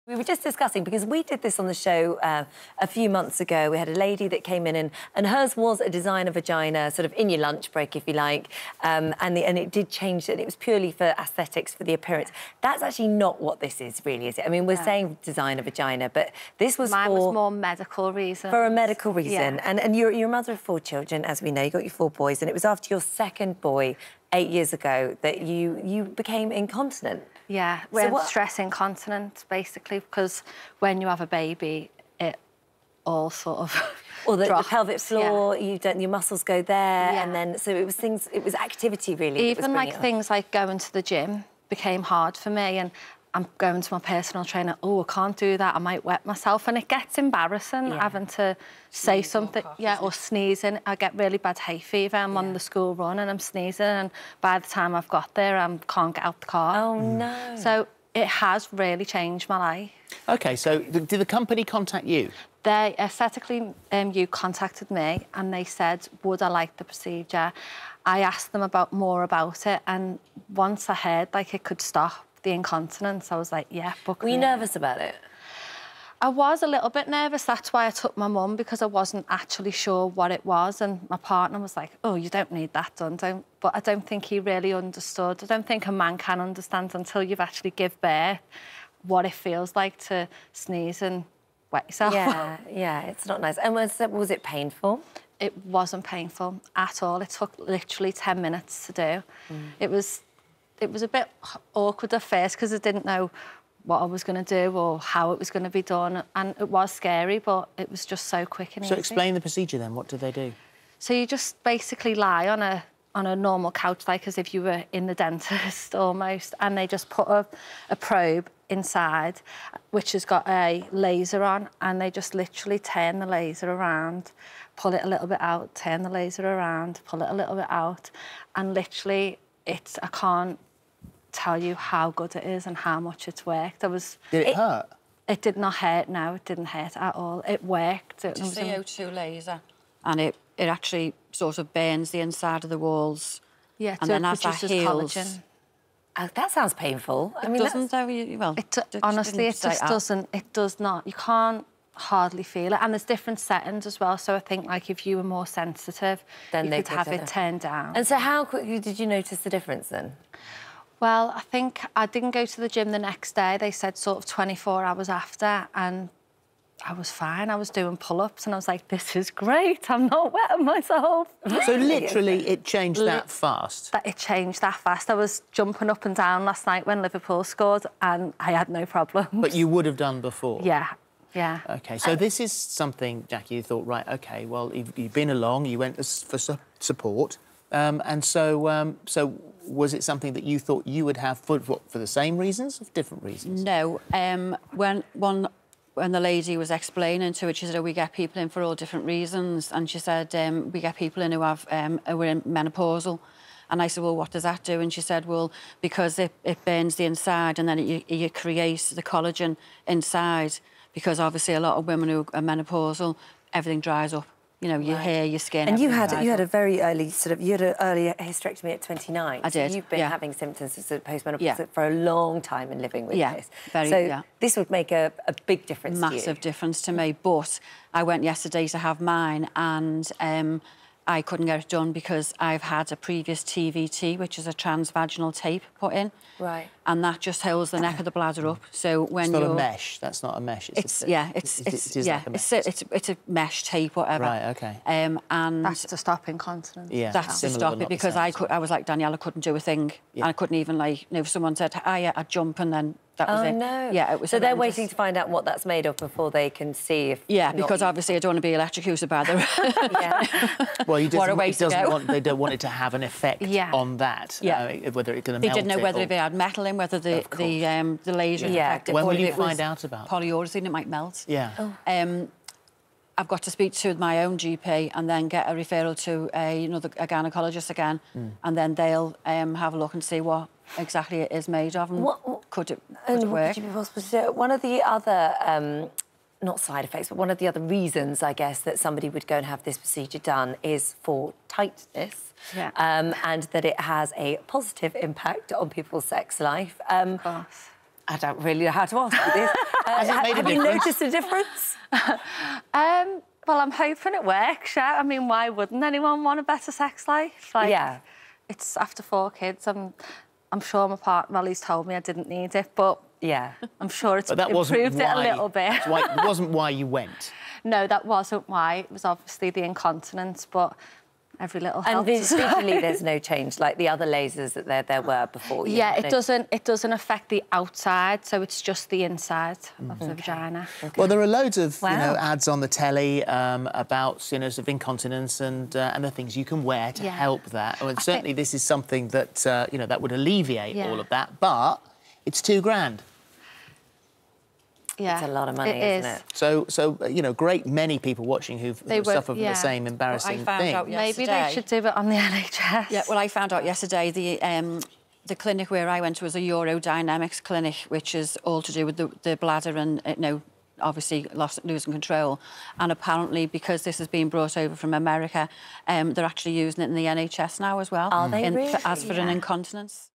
We were just discussing, because we did this on the show a few months ago. We had a lady that came in and hers was a designer vagina, sort of in your lunch break, if you like, and it did change, and it was purely for aesthetics, for the appearance. That's actually not what this is, really, is it? I mean, we're saying designer vagina, but this was Mine was more medical reason. For a medical reason. Yeah. And you're a mother of 4 children, as we know. You got your 4 boys, and it was after your second boy 8 years ago that you became incontinent. Yeah, we're stress incontinent, basically, because when you have a baby, it all sort of or the drops. pelvic floor, your muscles go there, and then so it was activity really. Even like things like going to the gym became hard for me, and I'm going to my personal trainer. Oh, I can't do that. I might wet myself, and it gets embarrassing having to say something. Or sneezing. I get really bad hay fever. I'm on the school run and I'm sneezing, and by the time I've got there, I can't get out the car. Oh no! So it has really changed my life. OK, so did the company contact you? They Aesthetically You contacted me and they said, would I like the procedure? I asked them more about it, and once I heard like it could stop the incontinence, I was like, yeah, book me. Were you nervous about it? I was a little bit nervous. That's why I took my mum, because I wasn't actually sure what it was, and my partner was like, oh, you don't need that done. But I don't think he really understood. I don't think a man can understand until you've actually give birth what it feels like to sneeze and wet yourself. Yeah, it's not nice. And was it painful? It wasn't painful at all. It took literally 10 minutes to do. It was a bit awkward at first because I didn't know what I was going to do or how it was going to be done, and it was scary, but it was just so quick and easy. So explain the procedure then. What do they do? So you just basically lie on a normal couch, like as if you were in the dentist almost, and they just put a probe inside, which has got a laser on, and they just literally turn the laser around, pull it a little bit out, turn the laser around, pull it a little bit out, and literally I can't tell you how good it is and how much it's worked. Did it hurt? It did not hurt, no, it didn't hurt at all. It worked. It's a CO2 laser, and it actually sort of burns the inside of the walls. Yeah, and then as that heals... collagen. Oh, that sounds painful. I mean, doesn't, well... Honestly, it just doesn't. It does not. You can't hardly feel it. And there's different settings as well, so I think, like, if you were more sensitive, then you could have it turned down. And so how quickly did you notice the difference then? Well, I think I didn't go to the gym the next day. They said sort of 24 hours after, and I was fine. I was doing pull-ups, and I was like, this is great. I'm not wetting myself. So literally it changed that fast? It changed that fast. I was jumping up and down last night when Liverpool scored, and I had no problem. But you would have done before? Yeah. Yeah. OK, so this is something, Jackie, you thought, right, OK, well, you've been along, you went for support, and so was it something that you thought you would have for the same reasons or for different reasons? No. When the lady was explaining to it, she said, oh, we get people in for all different reasons. And she said, we get people in who are menopausal. And I said, well, what does that do? And she said, well, because it burns the inside, and then you create the collagen inside, because obviously a lot of women who are menopausal, everything dries up. You know, your hair, your skin. And you had a very early you had an early hysterectomy at 29. I did. So you've been having symptoms of postmenopause for a long time and living with this. So this would make a big difference to you. Massive difference to me. But I went yesterday to have mine, and I couldn't get it done because I've had a previous TVT, which is a transvaginal tape, put in. Right. And that just holds the neck of the bladder up. So when it's not a mesh. That's not a mesh. It's a mesh tape, whatever. Right. OK. And that's to stop incontinence. Yeah. That's to stop it, because I was like Danielle, I couldn't do a thing, and I couldn't even, like, if someone said, "Oh yeah," I'd jump, and then that was it. Oh no. Yeah, it was. So they're waiting to find out what that's made of before they can see if. Yeah, because obviously I don't want to be electrocuted by the. Well, they don't want it to have an effect on that. Yeah. Whether it's going to melt. They didn't know whether it had metal in, whether the laser affected. When will you find out about polyurethane? It might melt. Yeah. I've got to speak to my own GP and then get a referral to a gynaecologist again, and then they'll have a look and see what exactly it is made of, and could it work? Could you be possible to do? One of the other, not side effects, but one of the other reasons, I guess, that somebody would go and have this procedure done is for tightness, and that it has a positive impact on people's sex life. Of course. I don't really know how to answer this. Has it made a Have you difference? noticed a difference? Well, I'm hoping it works, yeah. I mean, why wouldn't anyone want a better sex life? Like, Yeah. It's after 4 kids. I'm sure my partner, well, he's told me I didn't need it, but Yeah. I'm sure it's But that wasn't improved it a why- little bit. It wasn't why you went. No, that wasn't why. It was obviously the incontinence, but every little And helps. visually, there's no change, like the other lasers that there were before. You Yeah, know? it doesn't affect the outside, so it's just the inside of the vagina. Well, there are loads of Wow. ads on the telly about sort of incontinence and the things you can wear to Yeah. help that. Well, certainly, this is something that that would alleviate Yeah. all of that. But it's £2,000. Yeah, It's a lot of money, it isn't it? So great many people watching who've They were- suffered from yeah. the same embarrassing found thing. out Maybe they yesterday. should do it on the NHS. Yeah, well, I found out yesterday the clinic where I went to was a urodynamics clinic, which is all to do with the bladder and, obviously losing control. And apparently, because this has been brought over from America, they're actually using it in the NHS now as well. Are they really? As for an incontinence.